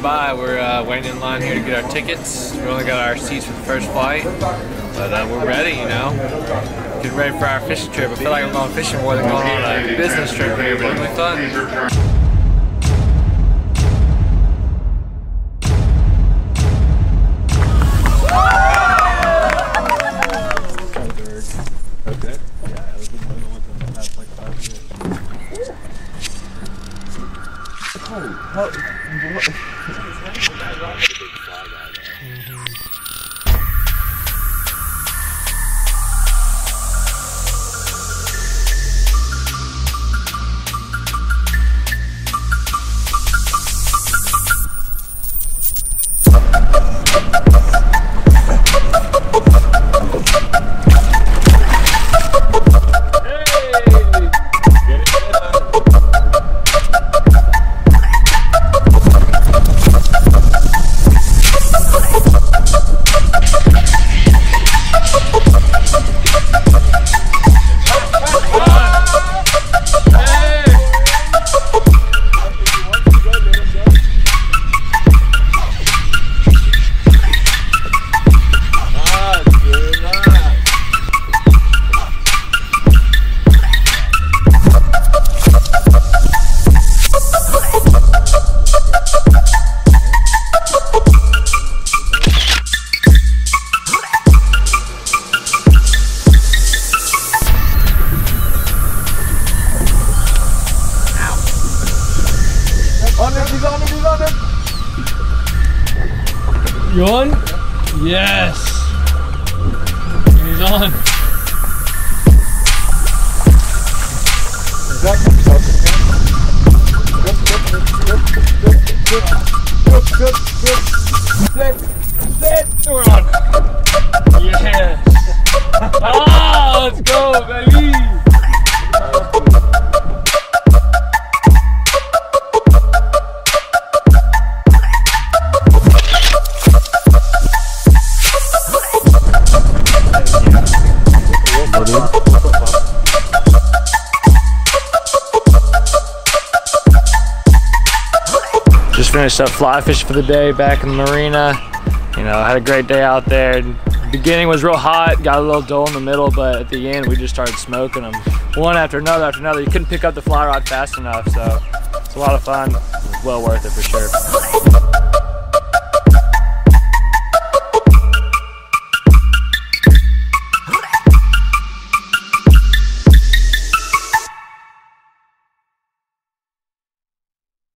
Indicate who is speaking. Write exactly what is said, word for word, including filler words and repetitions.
Speaker 1: by. We're uh, waiting in line here to get our tickets. We only got our seats for the first flight, but uh, we're ready, you know. Getting ready for our fishing trip. I feel like I'm going fishing more than going on a business trip here, but it'll be fun.
Speaker 2: You on? Yes! He's on. Good, good, good. Sit, sit. We're on. Yes! Ah, let's go, baby! Just finished up fly fishing for the day back in the marina. You know, had a great day out there. The beginning was real hot, got a little dull in the middle, but at the end we just started smoking them. One after another after another. You couldn't pick up the fly rod fast enough, so it's a lot of fun. It was well worth it for sure.